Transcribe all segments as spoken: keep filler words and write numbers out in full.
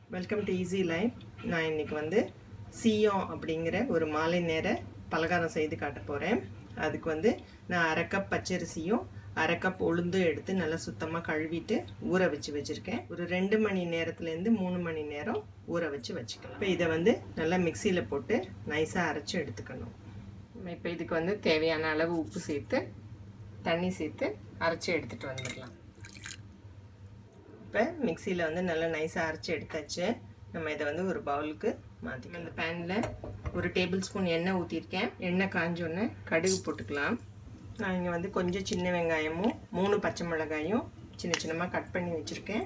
Welcome to easy life. நான் இன்றைக்கி வந்து சீயம் அப்படிங்கிற ஒரு மாலை நேர பலகாரம் செய்து காட்ட போகிறேன். அதுக்கு வந்து நான் அரை கப் பச்சரிசியும் அரை கப் உளுந்தும் எடுத்து நல்லா சுத்தமாக கழுவிட்டு ஊற வச்சு வச்சுருக்கேன். ஒரு ரெண்டு மணி நேரத்துலேருந்து மூணு மணி நேரம் ஊற வச்சு வச்சுக்கலாம். இப்போ இதை வந்து நல்லா மிக்சியில் போட்டு நைஸாக அரைச்சி எடுத்துக்கணும். இப்போ இதுக்கு வந்து தேவையான அளவு உப்பு சேர்த்து தண்ணி சேர்த்து அரைச்சி எடுத்துகிட்டு வந்துடலாம். இப்போ மிக்சியில் வந்து நல்லா நைஸாக அரைச்சி எடுத்தாச்சு. நம்ம இதை வந்து ஒரு பவுலுக்கு மாற்றிக்கலாம். இந்த பேனில் ஒரு டேபிள் ஸ்பூன் எண்ணெய் ஊற்றிருக்கேன். எண்ணெய் காஞ்சோன்னே கடுகு போட்டுக்கலாம். நான் இங்கே வந்து கொஞ்சம் சின்ன வெங்காயமும் மூணு பச்சை மிளகாயும் சின்ன சின்னமாக கட் பண்ணி வச்சுருக்கேன்.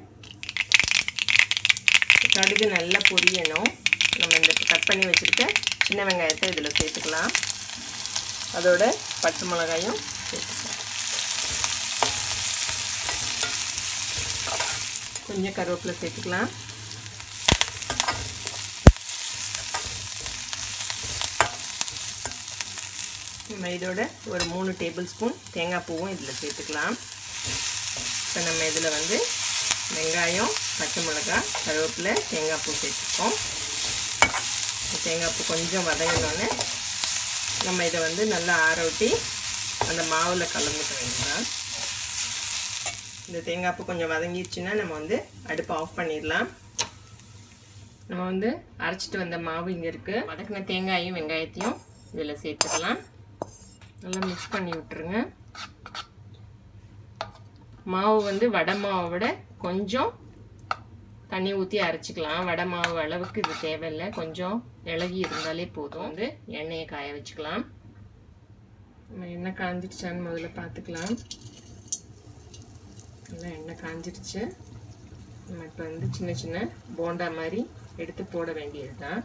கடுகு நல்லா பொரியணும். நம்ம இந்த கட் பண்ணி வச்சுருக்க சின்ன வெங்காயத்தை இதில் சேர்த்துக்கலாம். அதோட பச்சை மிளகாயும் சேர்த்துக்கலாம். கொஞ்சம் கருவேப்பிலை சேர்த்துக்கலாம். நம்ம இதோட ஒரு மூணு டேபிள் ஸ்பூன் தேங்காய் பூவும் இதில் சேர்த்துக்கலாம். இப்போ நம்ம இதில் வந்து வெங்காயம், பச்சை மிளகாய், கருவேப்பிலை, தேங்காய் பூ சேர்த்துப்போம். தேங்காய் பூ கொஞ்சம் வதங்கினோன்னே நம்ம இதை வந்து நல்லா ஆற ஊற்றி அந்த மாவில் கலந்துக்க வேண்டியதான். இந்த தேங்காய் பூ கொஞ்சம் வதங்கிடுச்சுன்னா நம்ம வந்து அடுப்பை ஆஃப் பண்ணிடலாம். நம்ம வந்து அரைச்சிட்டு வந்த மாவு இங்கே இருக்குது. வதக்கின தேங்காயும் வெங்காயத்தையும் இதில் சேர்த்துக்கலாம். நல்லா மிக்ஸ் பண்ணி விட்டுருங்க. மாவு வந்து வடை மாவை விட கொஞ்சம் தண்ணி ஊற்றி அரைச்சிக்கலாம். வடை மாவு அளவுக்கு இது தேவையில்லை, கொஞ்சம் இலகி இருந்தாலே போதும். வந்து எண்ணெயை காய வச்சுக்கலாம். நம்ம எண்ணெய் காஞ்சிடுச்சான்னு முதல்ல பார்த்துக்கலாம். நல்லா எண்ணெய் காஞ்சிடுச்சு. நம்ம இப்போ வந்து சின்ன சின்ன போண்டா மாதிரி எடுத்து போட வேண்டியது தான்.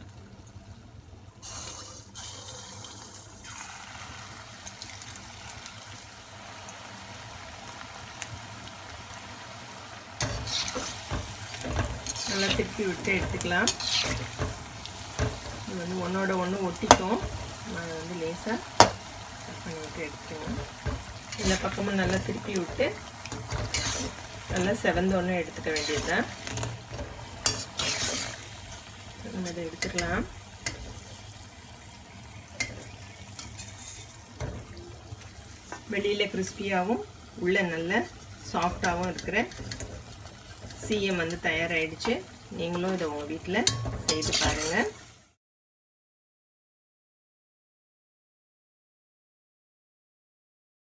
நல்லா திருப்பி விட்டு எடுத்துக்கலாம். இது வந்து ஒன்றோட ஒன்று ஒட்டிக்கும். நான் வந்து லேசாக கட் பண்ணி விட்டு எடுத்துக்கணும். இந்த பக்கமும் நல்லா திருப்பி விட்டு நல்லா செவந்த ஒன்று எடுத்துக்க வேண்டியது தான். நம்ம இதை எடுத்துக்கலாம். வெளியில் கிறிஸ்பியாகவும் உள்ள நல்ல சாஃப்டாகவும் இருக்கிற சீயம் வந்து தயாராகிடுச்சு. நீங்களும் இதை உங்கள் வீட்டில் செய்து பாருங்கள்.